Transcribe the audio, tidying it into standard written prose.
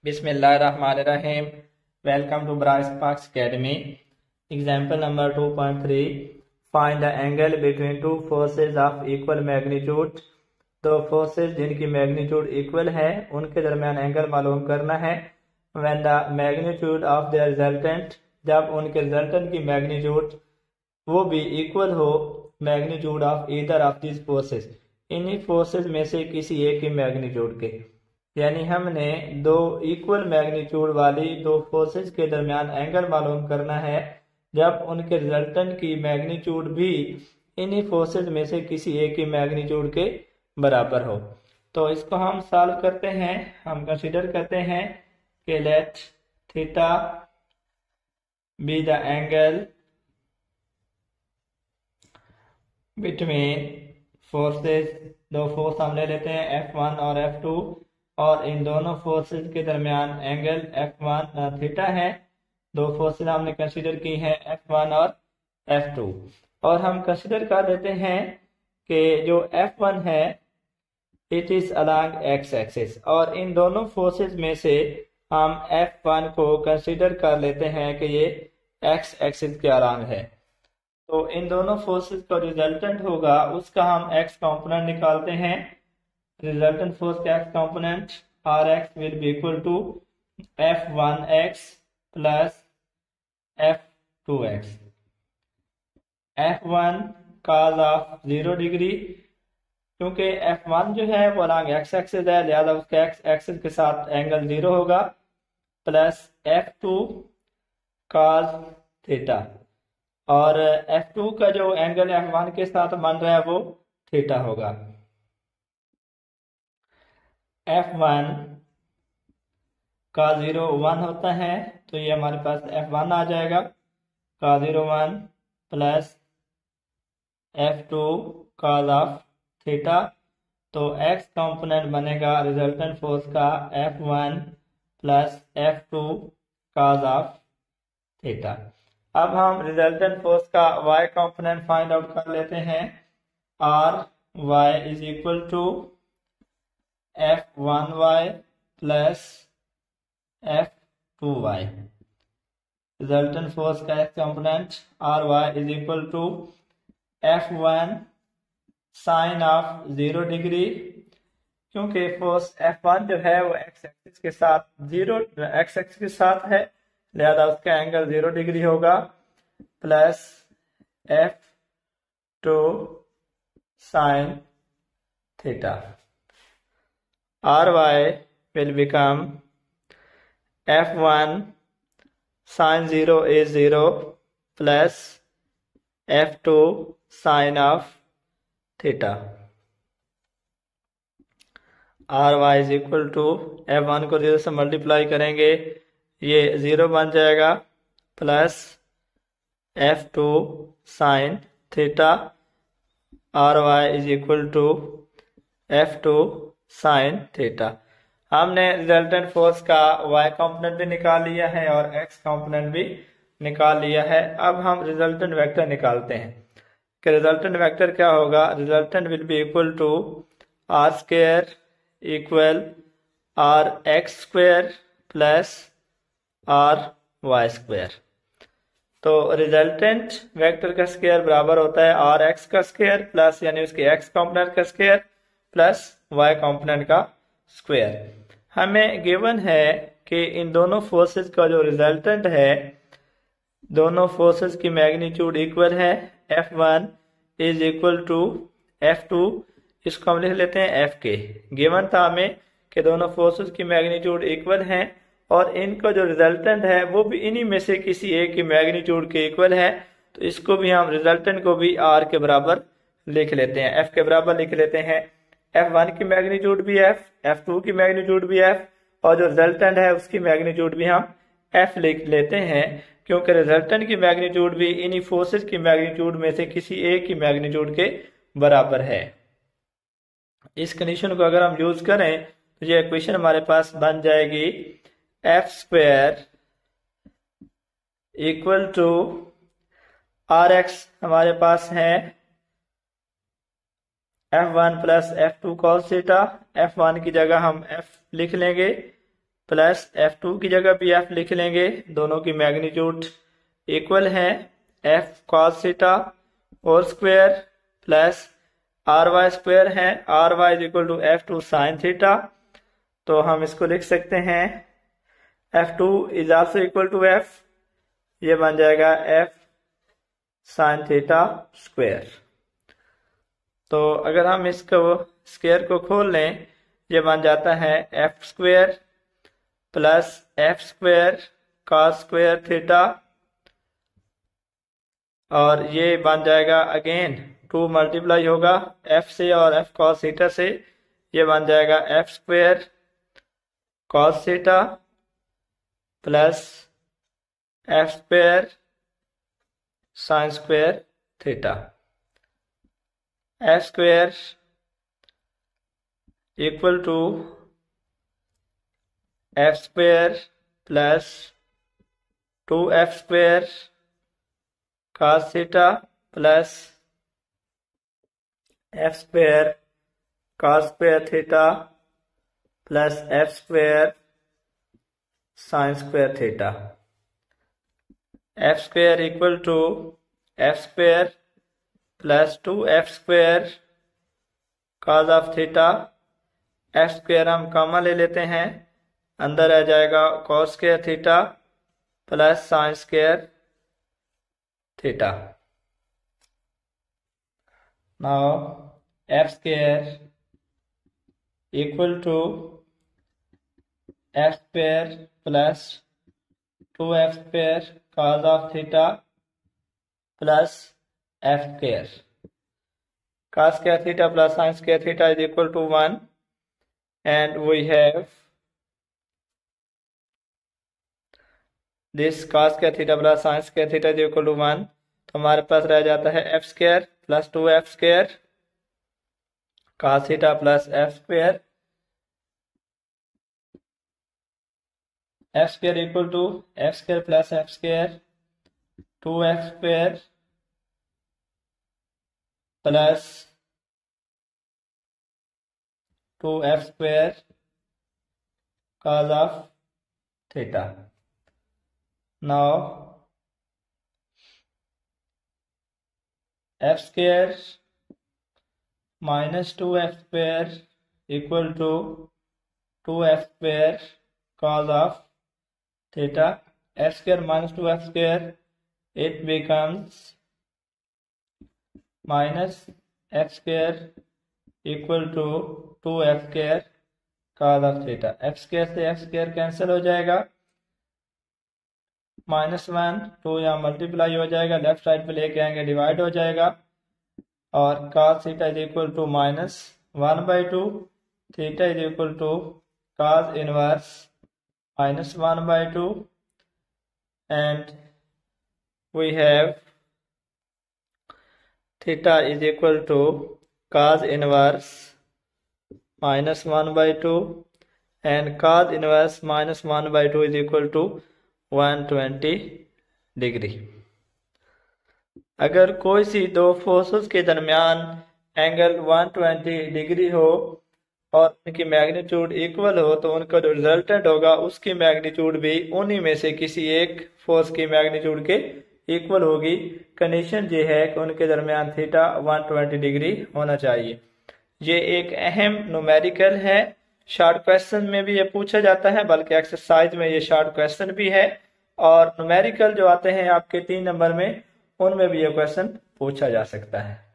Bismillahirrahmanirrahim. Welcome to Bryce Parks Academy. Example number 2.3. Find the angle between two forces of equal magnitude. दो forces जिनकी magnitude equal है उनके दरमियान angle मालूम करना है. When the magnitude of their resultant, जब उनके रिजल्टेंट की मैग्नीट्यूड वो भी इक्वल हो magnitude of either of this forces, इन्हीं फोर्सेस में से किसी एक की मैग्नीट्यूड के. यानी हमने दो इक्वल मैग्नीट्यूड वाली दो फोर्सेस के दरमियान एंगल मालूम करना है जब उनके रिजल्टेंट की मैग्नीट्यूड भी इन्हीं फोर्सेस में से किसी एक की मैग्नीट्यूड के बराबर हो. तो इसको हम सॉल्व करते हैं. हम कंसीडर करते हैं कि let theta be the angle between forces. दो फोर्स हम ले लेते हैं F1 और F2 और इन दोनों फोर्सेस के दरमियान एंगल F1 थीटा है. दो फोर्सेस हमने कंसीडर की हैं F1 और F2 और हम कंसीडर कर लेते हैं कि जो F1 है it is along X axis और इन दोनों फोर्सेस में से हम F1 को कंसीडर कर लेते हैं कि ये एक्स एक्सिस के अलोंग है. तो इन दोनों फोर्सेस का रिजल्टेंट होगा उसका हम एक्स कंपोनेंट निकालते हैं. रिजल्टेंट फोर्स का X component R X will be equal to F1x plus F2x. F1 cos of 0 degree, क्योंकि F1 जो है वो अलोंग एक्स एक्सिस है लिहाजा उसका एक्स एक्सिस के साथ एंगल 0 होगा, प्लस F2 cos थीटा और F2 का जो एंगल F1 के साथ बन रहा है वो थीटा होगा. F1 का 0 1 होता है तो ये हमारे पास F1 आ जाएगा का 0 1 plus F2 cos of theta. तो x कंपोनेंट बनेगा रिजल्टेंट फोर्स का F1 plus F2 cos of theta. अब हम रिजल्टेंट फोर्स का y कंपोनेंट फाइंड आउट कर लेते हैं. R y is equal to F1y plus F2y. Resultant force का x component R y is equal to F1 sine of 0 degree, क्योंकि force F1 जो है वो x एक्सिस के साथ 0 x एक्सिस के साथ है लिहाजा उसका एंगल 0 डिग्री होगा, plus F2 sine theta. RY will become F1 sin 0 is 0 plus F2 sin of theta. RY is equal to F1 को 0 से मल्टीप्लाई करेंगे ये 0 बन जाएगा, plus F2 sin theta. RY is equal to F2 sine theta. हमने resultant force का y component भी निकाल लिया है और x कंपोनेंट भी निकाल लिया है. अब हम रिजल्टेंट वेक्टर निकालते हैं कि रिजल्टेंट वेक्टर क्या होगा. Resultant will be equal to R square equal R X square plus R Y square. तो रिजल्टेंट वेक्टर का स्क्वायर बराबर होता है आर एक्स का स्क्वायर प्लस यानी उसके एक्स कंपोनेंट का स्क्वायर प्लस y कंपोनेंट का स्क्वायर. हमें गिवन है कि इन दोनों फोर्सेस का जो रिजल्टेंट है दोनों फोर्सेस की मैग्नीट्यूड इक्वल है. F1 is equal to F2, इसको हम लिख लेते हैं F के. गिवन था हमें कि दोनों फोर्सेस की मैग्नीट्यूड इक्वल हैं और इनका जो रिजल्टेंट है वो भी इन्हीं में से किसी एक की मैग्नीट्यूड के इक्वल है. तो इसको भी हम रिजल्टेंट को भी R के बराबर लिख लेते हैं, F के बराबर लिख लेते हैं. F1 की मैग्नीट्यूड भी F, F2 की मैग्नीट्यूड भी F और जो रिजल्टेंट है उसकी मैग्नीट्यूड भी हम F लिख लेते हैं, क्योंकि रिजल्टेंट की मैग्नीट्यूड भी इन्हीं फोर्सेस की मैग्नीट्यूड में से किसी एक की मैग्नीट्यूड के बराबर है. इस कंडीशन को अगर हम यूज करें तो ये इक्वेशन हमारे पास बन जाएगी F square equal to RX हमारे पास है F1 plus F2 cos theta. F1 की जगह हम F लिख लेंगे प्लस F2 की जगह भी F लिख लेंगे, दोनों की मैग्नीट्यूड इक्वल है, F cos theta whole square plus RY square है, RY is equal to F2 sine theta. तो हम इसको लिख सकते हैं F2 is also equal to F, ये बन जाएगा F साइन थीटा स्क्वायर। तो अगर हम इसको स्क्वायर को खोल लें, ये बन जाता है F square plus F square cos square theta, और ये बन जाएगा अगेन 2 मल्टीप्लाई होगा F से और F cos थीटा से, ये बन जाएगा F square cos theta plus F square sine square theta. F square equal to F square plus 2F square cos theta plus F square cos square theta plus F square sine square theta. F square equal to F square plus 2F square cos of theta, F square हम common ले लेते हैं, अंदर आ जाएगा cos square theta plus sine square theta. Now F square equal to F square plus 2F square cos of theta plus F square. Cos square theta plus sin square theta is equal to 1, and we have this cos square theta plus sin square theta is equal to 1, तो हमारे पास रह जाता है F square plus 2F square cos theta plus F square, F square equal to F square plus F square 2F square plus 2F square cos of theta. Now F square minus 2F square equal to 2F square cos of theta. F square minus 2F square, it becomes minus F square equal to 2F square cos of theta. F square से F square cancel हो जाएगा, -1 2 यहाँ multiply हो जाएगा, left side पे लेके आएंगे divide हो जाएगा, और cos theta is equal to -1/2, theta is equal to cos inverse -1/2, and we have theta is equal to cos inverse -1/2, and cos inverse -1/2 is equal to 120 degree. अगर कोई सी दो फोर्सेस के दरमियान एंगल 120 डिग्री हो और उनकी मैग्नीट्यूड इक्वल हो, तो उनका जो रिजल्टेंट होगा उसकी मैग्नीट्यूड भी उन्हीं में से किसी एक फोर्स की मैग्नीट्यूड के इक्वल होगी। कंडीशन ये है कि उनके दरमियान थीटा 120 डिग्री होना चाहिए। ये एक अहम न्यूमेरिकल है, शॉर्ट क्वेश्चन में भी ये पूछा जाता है, बल्कि एक्सरसाइज में ये शॉर्ट क्वेश्चन भी है, और न्यूमेरिकल जो आते हैं आपके 3 नंबर में, उनमें भी ये क्वेश्चन पूछा जा सकता है।